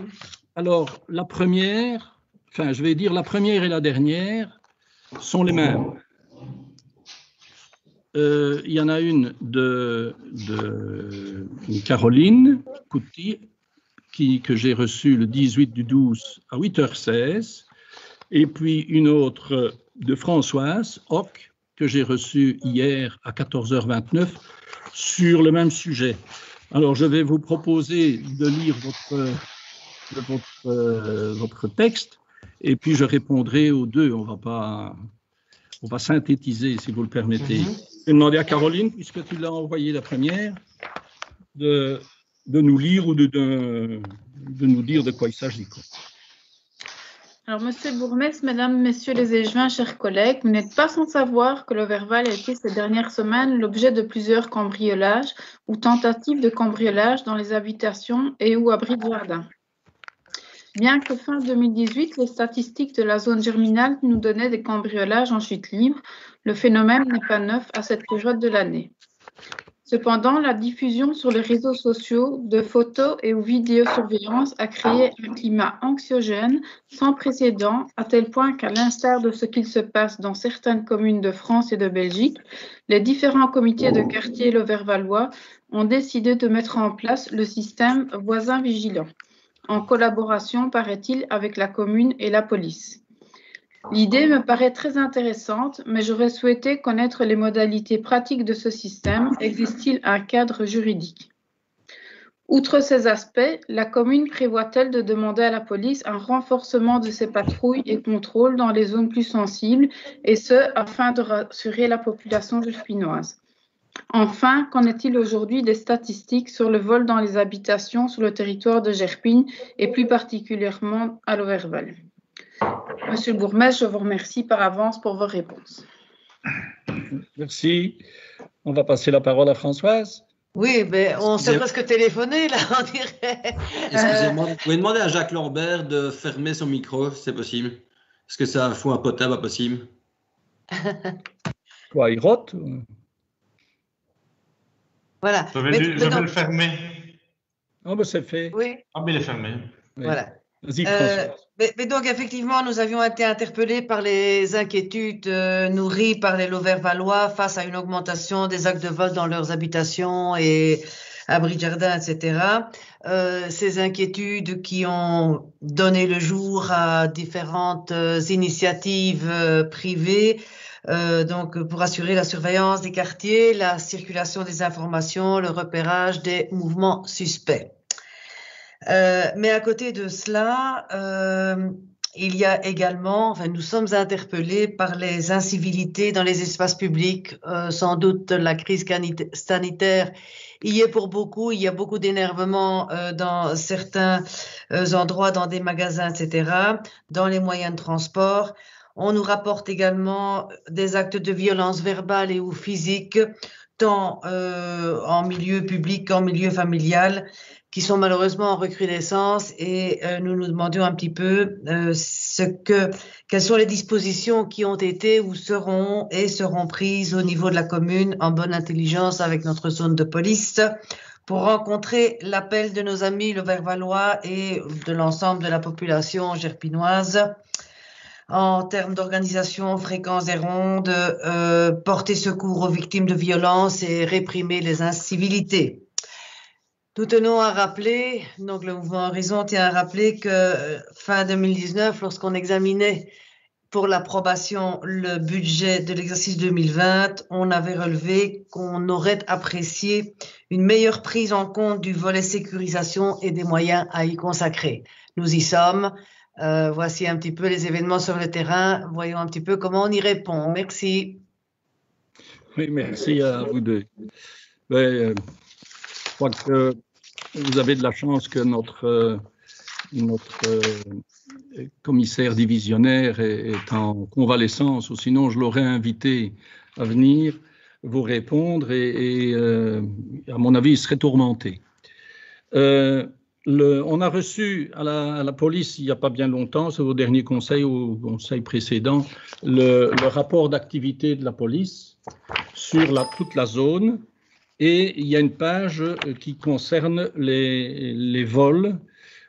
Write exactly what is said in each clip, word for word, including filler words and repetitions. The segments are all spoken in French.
alors, la première, enfin, je vais dire la première et la dernière sont les mêmes. Euh, il y en a une de, de Caroline Couty, qui, que j'ai reçue le dix-huit du douze à huit heures seize, et puis une autre de Françoise Hoc, que j'ai reçue hier à quatorze heures vingt-neuf, sur le même sujet. Alors, je vais vous proposer de lire votre, votre, euh, votre texte, et puis je répondrai aux deux. On va pas, on va synthétiser, si vous le permettez. Mm-hmm. Je vais demander à Caroline, puisque tu l'as envoyé la première, de, de nous lire ou de, de, de nous dire de quoi il s'agit. Alors, Monsieur le Bourgmestre, Mesdames, Messieurs les échevins, chers collègues, vous n'êtes pas sans savoir que l'Auverval a été ces dernières semaines l'objet de plusieurs cambriolages ou tentatives de cambriolage dans les habitations et ou abris de jardin. Bien que fin deux mille dix-huit, les statistiques de la zone germinale nous donnaient des cambriolages en chute libre, le phénomène n'est pas neuf à cette période de l'année. Cependant, la diffusion sur les réseaux sociaux de photos et ou vidéosurveillance a créé un climat anxiogène sans précédent, à tel point qu'à l'instar de ce qu'il se passe dans certaines communes de France et de Belgique, les différents comités de quartier lauvervallois ont décidé de mettre en place le système voisin vigilant, en collaboration, paraît-il, avec la commune et la police. L'idée me paraît très intéressante, mais j'aurais souhaité connaître les modalités pratiques de ce système. Existe-t-il un cadre juridique? Outre ces aspects, la commune prévoit-elle de demander à la police un renforcement de ses patrouilles et contrôles dans les zones plus sensibles, et ce, afin de rassurer la population gerpinoise? Enfin, qu'en est-il aujourd'hui des statistiques sur le vol dans les habitations sur le territoire de Gerpine et plus particulièrement à l'Auverval? Monsieur le bourgmestre, je vous remercie par avance pour vos réponses. Merci. On va passer la parole à Françoise. Oui, mais on s'est presque téléphoné, là, on dirait. Excusez-moi, vous pouvez demander à Jacques Lambert de fermer son micro, si c'est possible. Est-ce que ça fout un potin, pas possible? Quoi, il rote? Voilà. Je vais, mais, le, je vais le fermer. Oh, ben c'est fait. Oui. Ah, mais il est fermé. Oui. Voilà. Euh, mais, mais donc, effectivement, nous avions été interpellés par les inquiétudes euh, nourries par les Lauvervallois face à une augmentation des actes de vol dans leurs habitations et abris de jardin, et cetera. Euh, ces inquiétudes qui ont donné le jour à différentes euh, initiatives euh, privées, euh, donc pour assurer la surveillance des quartiers, la circulation des informations, le repérage des mouvements suspects. Euh, mais à côté de cela, euh, il y a également, enfin, nous sommes interpellés par les incivilités dans les espaces publics. Euh, sans doute la crise sanitaire y est pour beaucoup. Il y a beaucoup d'énervement euh, dans certains euh, endroits, dans des magasins, et cetera, dans les moyens de transport. On nous rapporte également des actes de violence verbale et ou physique, tant euh, en milieu public qu'en milieu familial, qui sont malheureusement en recrudescence, et euh, nous nous demandions un petit peu euh, ce que, quelles sont les dispositions qui ont été ou seront et seront prises au niveau de la commune en bonne intelligence avec notre zone de police pour rencontrer l'appel de nos amis lauvervallois et de l'ensemble de la population gerpinoise en termes d'organisation, fréquence des rondes, euh, porter secours aux victimes de violences et réprimer les incivilités. Nous tenons à rappeler, donc le mouvement Horizon tient à rappeler que fin deux mille dix-neuf, lorsqu'on examinait pour l'approbation le budget de l'exercice deux mille vingt, on avait relevé qu'on aurait apprécié une meilleure prise en compte du volet sécurisation et des moyens à y consacrer. Nous y sommes. Euh, voici un petit peu les événements sur le terrain. Voyons un petit peu comment on y répond. Merci. Oui, merci à vous deux. Mais, euh, je crois que vous avez de la chance que notre, euh, notre euh, commissaire divisionnaire est, est en convalescence, ou sinon je l'aurais invité à venir vous répondre et, et euh, à mon avis, il serait tourmenté. Euh, le, on a reçu à la, à la police, il n'y a pas bien longtemps, c'est au dernier conseil ou au conseil précédent, le, le rapport d'activité de la police sur la, toute la zone. Et il y a une page qui concerne les, les vols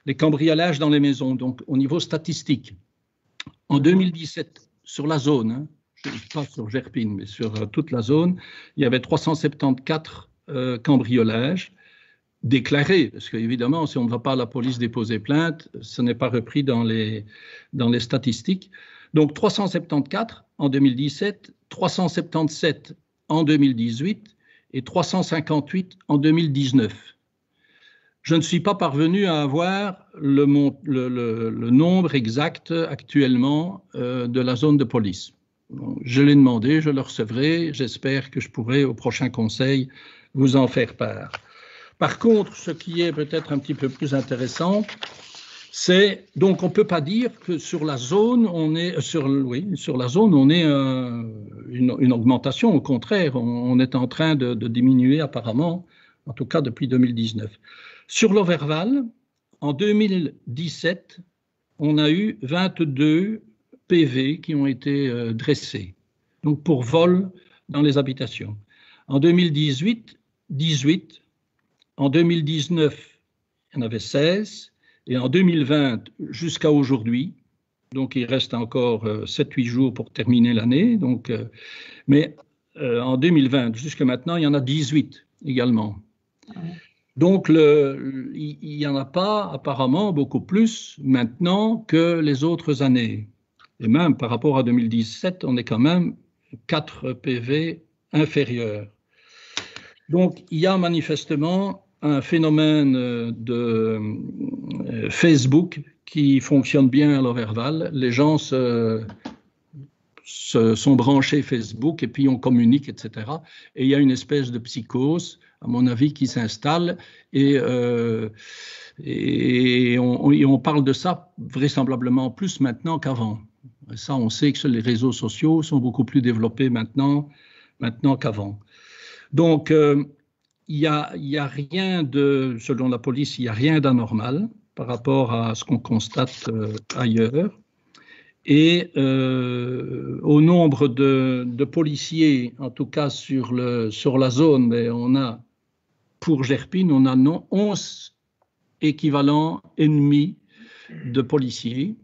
les cambriolages dans les maisons, donc au niveau statistique. En deux mille dix-sept, sur la zone, hein, pas sur Gerpine, mais sur euh, toute la zone, il y avait trois cent soixante-quatorze euh, cambriolages déclarés, parce qu'évidemment, si on ne va pas à la police déposer plainte, ce n'est pas repris dans les, dans les statistiques. Donc trois cent soixante-quatorze en deux mille dix-sept, trois cent soixante-dix-sept en deux mille dix-huit et trois cent cinquante-huit en deux mille dix-neuf. Je ne suis pas parvenu à avoir le, le, le, le nombre exact actuellement euh, de la zone de police. Donc, je l'ai demandé, je le recevrai, j'espère que je pourrai au prochain conseil vous en faire part. Par contre, ce qui est peut-être un petit peu plus intéressant, c'est donc on ne peut pas dire que sur la zone on est sur oui sur la zone on est un, une, une augmentation. Au contraire, on, on est en train de, de diminuer apparemment, en tout cas depuis deux mille dix-neuf. Sur l'Overval, en deux mille dix-sept, on a eu vingt-deux P V qui ont été euh, dressés, donc pour vol dans les habitations. En deux mille dix-huit, dix-huit, en deux mille dix-neuf, il y en avait seize, et en deux mille vingt jusqu'à aujourd'hui, donc il reste encore euh, sept huit jours pour terminer l'année, donc, euh, mais euh, en deux mille vingt jusqu'à maintenant, il y en a dix-huit également. Ouais. Donc, le, il n'y en a pas apparemment beaucoup plus maintenant que les autres années. Et même par rapport à deux mille dix-sept, on est quand même quatre P V inférieurs. Donc, il y a manifestement un phénomène de Facebook qui fonctionne bien à l'Overval. Les gens se, se sont branchés Facebook et puis on communique, et cetera. Et il y a une espèce de psychose, à mon avis, qui s'installe et, euh, et, on, et on parle de ça vraisemblablement plus maintenant qu'avant. Ça, on sait que les réseaux sociaux sont beaucoup plus développés maintenant, maintenant qu'avant. Donc, euh, il n'y a, y a rien de, selon la police, il n'y a rien d'anormal par rapport à ce qu'on constate euh, ailleurs. Et euh, au nombre de, de policiers, en tout cas sur, le, sur la zone, mais on a, pour Gerpine, on a non, onze équivalents ennemis de policiers.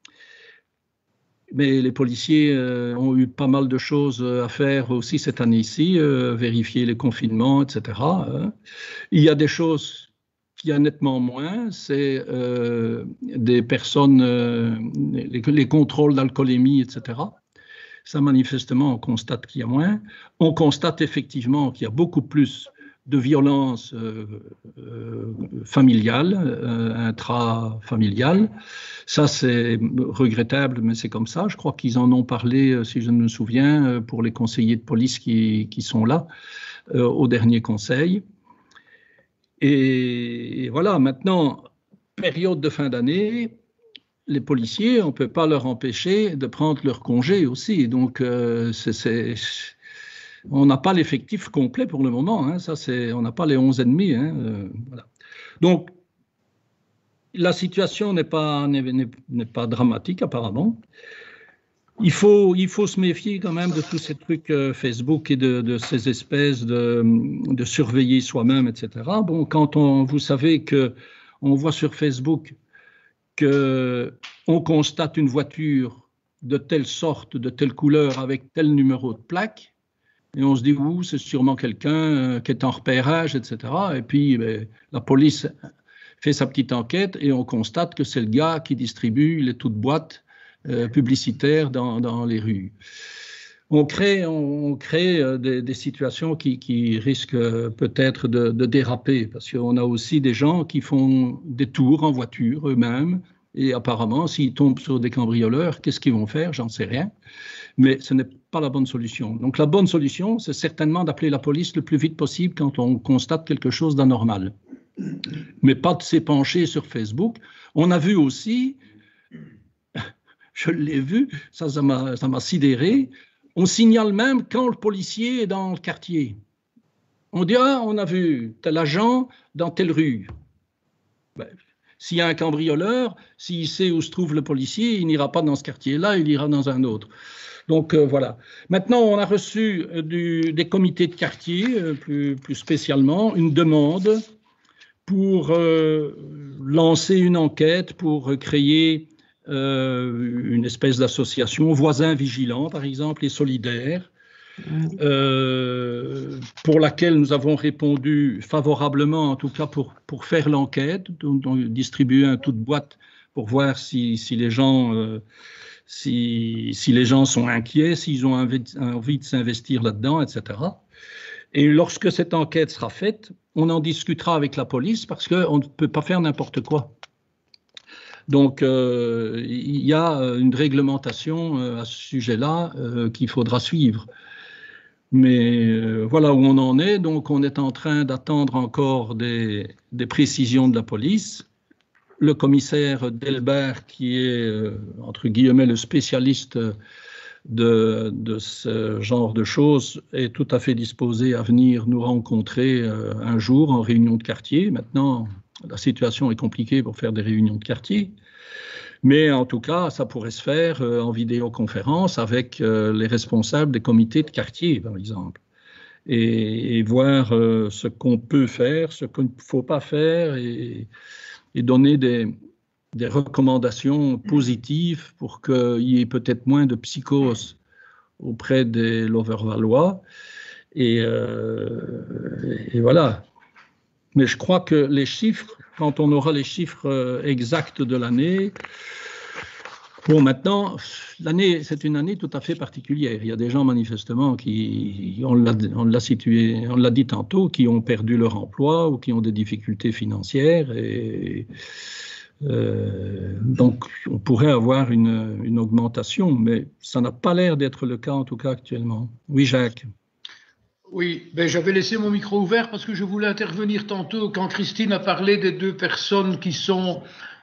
Mais les policiers euh, ont eu pas mal de choses à faire aussi cette année-ci, euh, vérifier les confinements, et cetera. Hein. Il y a des choses qu'il y a nettement moins, c'est euh, des personnes, euh, les, les contrôles d'alcoolémie, et cetera. Ça, manifestement, on constate qu'il y a moins. On constate effectivement qu'il y a beaucoup plus de violences euh, euh, familiales, euh, intrafamiliales. Ça, c'est regrettable, mais c'est comme ça. Je crois qu'ils en ont parlé, si je me souviens, pour les conseillers de police qui, qui sont là, euh, au dernier conseil. Et, et voilà, maintenant, période de fin d'année, les policiers, on ne peut pas leur empêcher de prendre leur congé aussi. Donc, euh, c'est... c'est on n'a pas l'effectif complet pour le moment, hein. Ça, c'est, on n'a pas les onze ennemis. Hein. Euh, voilà. Donc, la situation n'est pas, n'est, n'est pas dramatique apparemment. Il faut, il faut se méfier quand même de tous ces trucs euh, Facebook et de, de ces espèces de, de surveiller soi-même, et cetera. Bon, quand on, vous savez que on voit sur Facebook que on constate une voiture de telle sorte, de telle couleur, avec tel numéro de plaque. Et on se dit, ouh, c'est sûrement quelqu'un qui est en repérage, et cetera. Et puis, ben, la police fait sa petite enquête et on constate que c'est le gars qui distribue les toutes boîtes euh, publicitaires dans, dans les rues. On crée, on, on crée euh, des, des situations qui, qui risquent euh, peut-être de, de déraper, parce qu'on a aussi des gens qui font des tours en voiture eux-mêmes. Et apparemment, s'ils tombent sur des cambrioleurs, qu'est-ce qu'ils vont faire? J'en sais rien. Mais ce n'est pas la bonne solution. Donc la bonne solution, c'est certainement d'appeler la police le plus vite possible quand on constate quelque chose d'anormal. Mais pas de s'épancher sur Facebook. On a vu aussi, je l'ai vu, ça, ça m'a, ça m'a sidéré, on signale même quand le policier est dans le quartier. On dit, ah, on a vu tel agent dans telle rue. Ben, s'il y a un cambrioleur, s'il sait où se trouve le policier, il n'ira pas dans ce quartier-là, il ira dans un autre. Donc euh, voilà. Maintenant, on a reçu euh, du, des comités de quartier, euh, plus, plus spécialement, une demande pour euh, lancer une enquête, pour créer euh, une espèce d'association, Voisins Vigilants par exemple, et Solidaires, euh, pour laquelle nous avons répondu favorablement, en tout cas pour, pour faire l'enquête, distribuer un tout de boîte pour voir si, si les gens... Euh, Si, si les gens sont inquiets, s'ils ont envie, envie de s'investir là-dedans, et cetera. Et lorsque cette enquête sera faite, on en discutera avec la police parce qu'on ne peut pas faire n'importe quoi. Donc, euh, il y a une réglementation euh, à ce sujet-là euh, qu'il faudra suivre. Mais euh, voilà où on en est. Donc, on est en train d'attendre encore des, des précisions de la police. Le commissaire Delbert, qui est, euh, entre guillemets, le spécialiste de, de ce genre de choses, est tout à fait disposé à venir nous rencontrer euh, un jour en réunion de quartier. Maintenant, la situation est compliquée pour faire des réunions de quartier. Mais en tout cas, ça pourrait se faire euh, en vidéoconférence avec euh, les responsables des comités de quartier, par exemple. Et, et voir euh, ce qu'on peut faire, ce qu'il ne faut pas faire, et... et donner des, des recommandations positives pour qu'il y ait peut-être moins de psychose auprès des Lovervalois. Et, euh, et voilà. Mais je crois que les chiffres, quand on aura les chiffres exacts de l'année, bon, maintenant, l'année, c'est une année tout à fait particulière. Il y a des gens manifestement qui, on l'a, on l'a situé, on l'a dit tantôt, qui ont perdu leur emploi ou qui ont des difficultés financières. Et euh, donc, on pourrait avoir une, une augmentation, mais ça n'a pas l'air d'être le cas en tout cas actuellement. Oui, Jacques. Oui, ben j'avais laissé mon micro ouvert parce que je voulais intervenir tantôt quand Christine a parlé des deux personnes qui sont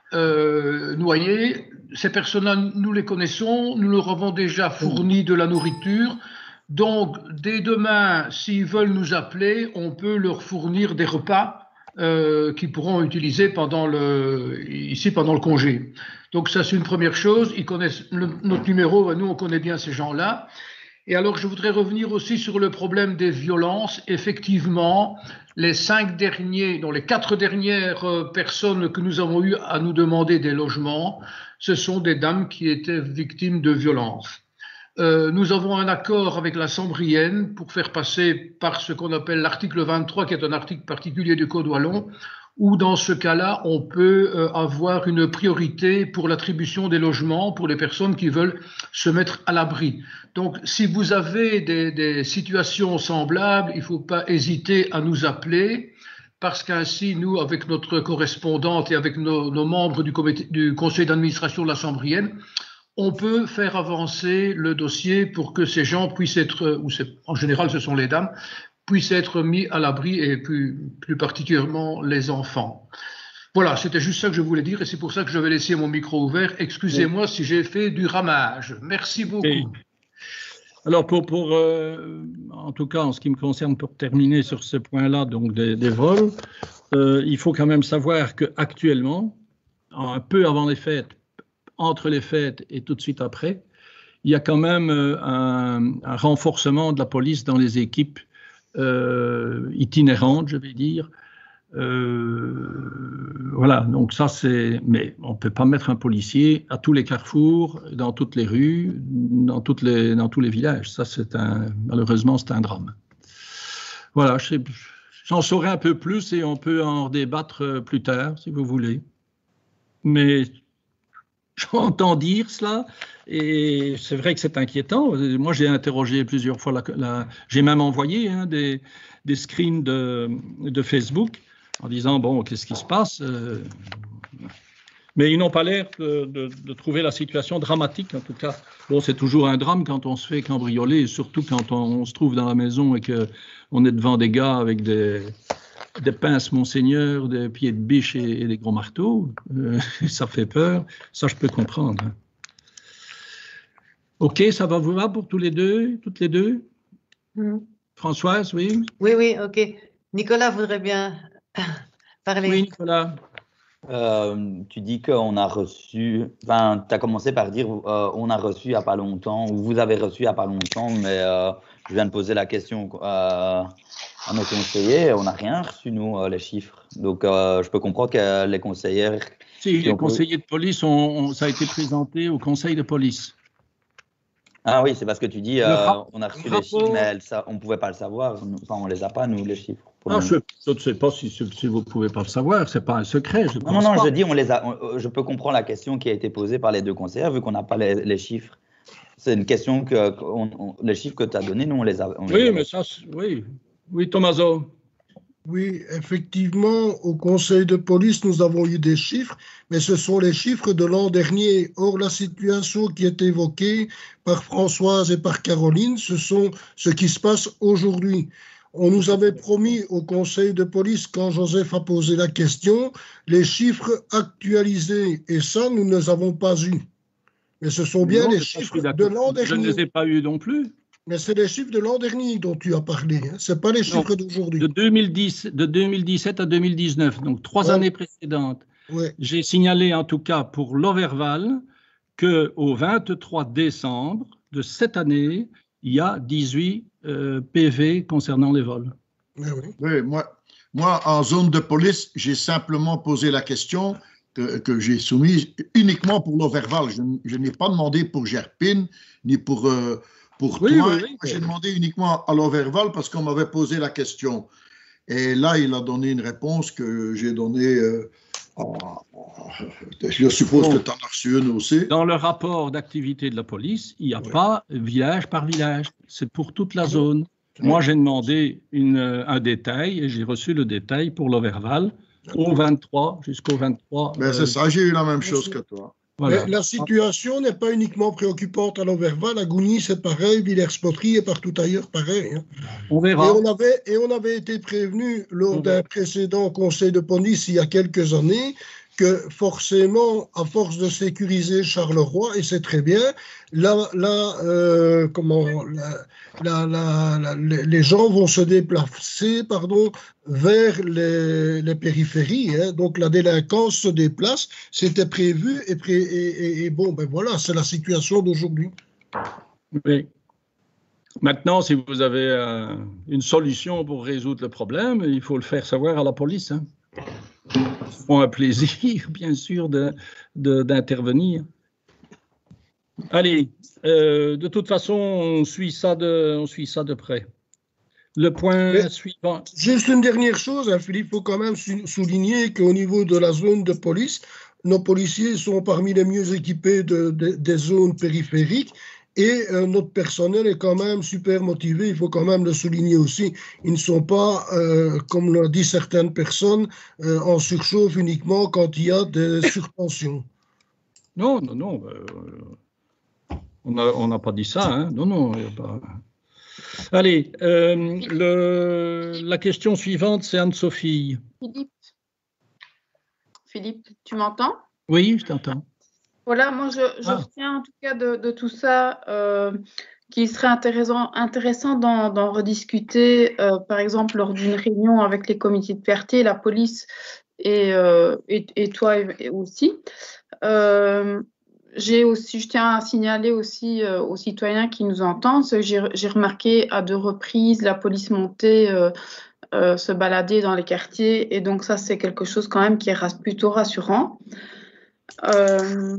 euh, noyées. Ces personnes-là, nous les connaissons, nous leur avons déjà fourni de la nourriture. Donc, dès demain, s'ils veulent nous appeler, on peut leur fournir des repas euh, qu'ils pourront utiliser pendant le, ici pendant le congé. Donc, ça, c'est une première chose. Ils connaissent le, notre numéro, nous, on connaît bien ces gens-là. Et alors, je voudrais revenir aussi sur le problème des violences. Effectivement, les cinq derniers, non, les quatre dernières personnes que nous avons eu à nous demander des logements, ce sont des dames qui étaient victimes de violences. Euh, nous avons un accord avec la Sambrienne pour faire passer par ce qu'on appelle l'article vingt-trois, qui est un article particulier du Code wallon, où dans ce cas-là, on peut euh, avoir une priorité pour l'attribution des logements pour les personnes qui veulent se mettre à l'abri. Donc, si vous avez des, des situations semblables, il ne faut pas hésiter à nous appeler, parce qu'ainsi, nous, avec notre correspondante et avec nos, nos membres du, comité, du conseil d'administration de la Sambrienne, on peut faire avancer le dossier pour que ces gens puissent être, ou en général ce sont les dames, puissent être mis à l'abri et plus, plus particulièrement les enfants. Voilà, c'était juste ça que je voulais dire et c'est pour ça que je vais laisser mon micro ouvert. Excusez-moi si j'ai fait du ramage. Merci beaucoup. Et alors, pour, pour euh, en tout cas, en ce qui me concerne, pour terminer sur ce point-là, donc des, des vols, euh, il faut quand même savoir qu'actuellement, un peu avant les fêtes, entre les fêtes et tout de suite après, il y a quand même un, un renforcement de la police dans les équipes euh, itinérantes, je vais dire. Euh, voilà, donc ça c'est... Mais on ne peut pas mettre un policier à tous les carrefours, dans toutes les rues, dans, toutes les, dans tous les villages. Ça, c'est un... Malheureusement, c'est un drame. Voilà, je sais, j'en saurai un peu plus et on peut en débattre plus tard, si vous voulez. Mais... j'entends dire cela et c'est vrai que c'est inquiétant. Moi, j'ai interrogé plusieurs fois, la, la, j'ai même envoyé hein, des, des screens de, de Facebook en disant, bon, qu'est-ce qui se passe euh, mais ils n'ont pas l'air de, de, de trouver la situation dramatique, en tout cas. Bon, c'est toujours un drame quand on se fait cambrioler, et surtout quand on, on se trouve dans la maison et qu'on est devant des gars avec des... des pinces Monseigneur, des pieds de biche et, et des gros marteaux, euh, ça fait peur, ça je peux comprendre. Ok, ça va vous va pour tous les deux, toutes les deux mm. Françoise, oui? Oui, oui, ok. Nicolas voudrait bien parler. Oui, Nicolas. Euh, tu dis qu'on a reçu, enfin, tu as commencé par dire euh, on a reçu il n'y a pas longtemps, ou vous avez reçu il n'y a pas longtemps, mais euh, je viens de poser la question euh, à nos conseillers, on n'a rien reçu, nous, euh, les chiffres. Donc, euh, je peux comprendre que les conseillères. Si, les conseillers de police, ont, ont, ça a été présenté au conseil de police. Ah oui, c'est parce que tu dis euh, on a reçu les chiffres, mais elles, ça, on ne pouvait pas le savoir. Enfin, on ne les a pas, nous, les chiffres. Ah, je, je ne sais pas si, si vous ne pouvez pas le savoir, ce n'est pas un secret. Je non, non, non, pas. je dis, on les a, on, je peux comprendre la question qui a été posée par les deux conseillers, vu qu'on n'a pas les, les chiffres. C'est une question que on, on, les chiffres que tu as donnés, nous, on les a. On oui, les a mais ça, oui. Oui, Tommaso. Oui, effectivement, au conseil de police, nous avons eu des chiffres, mais ce sont les chiffres de l'an dernier. Or, la situation qui est évoquée par Françoise et par Caroline, ce sont ce qui se passe aujourd'hui. On nous avait promis au conseil de police, quand Joseph a posé la question, les chiffres actualisés, et ça, nous ne les avons pas eus. Mais ce sont bien non, les chiffres de l'an dernier. Je ne les ai pas eus non plus. Mais c'est les chiffres de l'an dernier dont tu as parlé, hein. Ce n'est pas les chiffres d'aujourd'hui. De, deux mille dix, de deux mille dix-sept à deux mille dix-neuf, donc trois ouais. années précédentes. Ouais. J'ai signalé en tout cas pour l'Overval qu'au vingt-trois décembre de cette année, il y a dix-huit euh, P V concernant les vols. Oui, oui. Oui, moi, moi, en zone de police, j'ai simplement posé la question que, que j'ai soumise uniquement pour l'Overval. Je, je n'ai pas demandé pour Gerpine, ni pour... Euh, Pour oui, toi, oui, oui. j'ai demandé uniquement à l'Overval parce qu'on m'avait posé la question. Et là, il a donné une réponse que j'ai donnée. Euh, à, à, je suppose bon. que tu en as reçu une aussi. Dans le rapport d'activité de la police, il n'y a oui. pas village par village. C'est pour toute la zone. Oui. Moi, j'ai demandé une, un détail et j'ai reçu le détail pour l'Overval au vingt-trois, jusqu'au vingt-trois. Ben, euh, c'est ça, j'ai eu la même chose que toi. Voilà. La situation n'est pas uniquement préoccupante à l'Overval, à Gouny c'est pareil, Villers-Potteries et partout ailleurs pareil. Hein. On verra. Et on avait, et on avait été prévenu lors d'un précédent conseil de police il y a quelques années que forcément, à force de sécuriser Charleroi, et c'est très bien, là, là, euh, comment, là, là, là, là, les gens vont se déplacer, pardon, vers les, les périphéries. Hein. Donc la délinquance se déplace, c'était prévu, et, pré, et, et, et bon, ben voilà, c'est la situation d'aujourd'hui. Oui. Maintenant, si vous avez euh, une solution pour résoudre le problème, il faut le faire savoir à la police. Hein. Ils font un plaisir, bien sûr, de, de, d'intervenir. Allez, euh, de toute façon, on suit ça de, on suit ça de près. Le point Mais, suivant. Juste une dernière chose, hein, Philippe, il faut quand même souligner qu'au niveau de la zone de police, nos policiers sont parmi les mieux équipés de, de, des zones périphériques. Et euh, notre personnel est quand même super motivé, il faut quand même le souligner aussi. Ils ne sont pas, euh, comme l'ont dit certaines personnes, euh, en surchauffe uniquement quand il y a des surtensions. Non, non, non. Euh, on n'a on n'a pas dit ça. Hein. Non, non. Y a pas... Allez, euh, le, la question suivante, c'est Anne-Sophie. Philippe, Philippe, tu m'entends? Oui, je t'entends. Voilà, moi je, je ah. retiens en tout cas de, de tout ça euh, qu'il serait intéressant, intéressant d'en, d'en rediscuter, euh, par exemple lors d'une réunion avec les comités de quartier, la police et, euh, et, et toi et, et aussi. Euh, j'ai aussi. Je tiens à signaler aussi euh, aux citoyens qui nous entendent, que j'ai, j'ai remarqué à deux reprises la police montée euh, euh, se balader dans les quartiers et donc ça c'est quelque chose quand même qui est plutôt rassurant. Euh,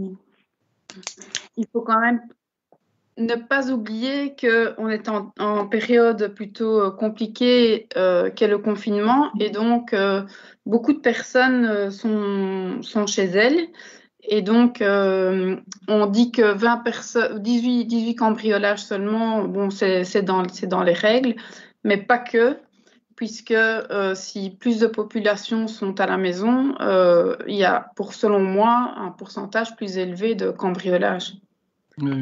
il faut quand même ne pas oublier qu'on est en, en période plutôt compliquée euh, qu'est le confinement et donc euh, beaucoup de personnes sont, sont chez elles et donc euh, on dit que vingt personnes, dix-huit, dix-huit cambriolages seulement, bon c'est, c'est, dans, c'est dans les règles, mais pas que. Puisque euh, si plus de populations sont à la maison, euh, il y a, pour selon moi, un pourcentage plus élevé de cambriolage. Euh,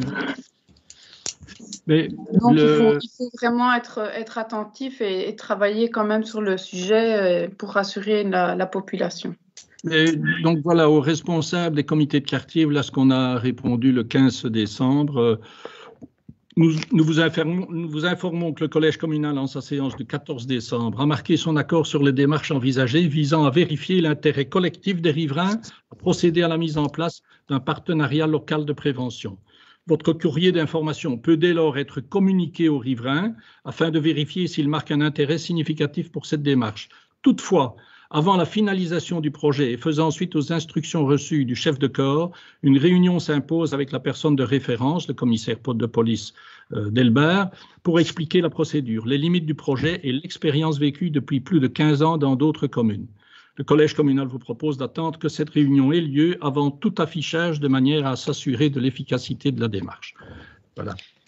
mais Donc le... il, faut, il faut vraiment être, être attentif et, et travailler quand même sur le sujet pour rassurer la, la population. Et donc voilà, aux responsables des comités de quartier, voilà ce qu'on a répondu le quinze décembre. Nous, nous, vous informons, nous vous informons que le Collège communal, en sa séance du quatorze décembre, a marqué son accord sur les démarches envisagées visant à vérifier l'intérêt collectif des riverains, à procéder à la mise en place d'un partenariat local de prévention. Votre courrier d'information peut dès lors être communiqué aux riverains afin de vérifier s'il marque un intérêt significatif pour cette démarche. Toutefois, avant la finalisation du projet et faisant suite aux instructions reçues du chef de corps, une réunion s'impose avec la personne de référence, le commissaire de police euh, d'Elbert, pour expliquer la procédure, les limites du projet et l'expérience vécue depuis plus de quinze ans dans d'autres communes. Le Collège communal vous propose d'attendre que cette réunion ait lieu avant tout affichage de manière à s'assurer de l'efficacité de la démarche. Voilà.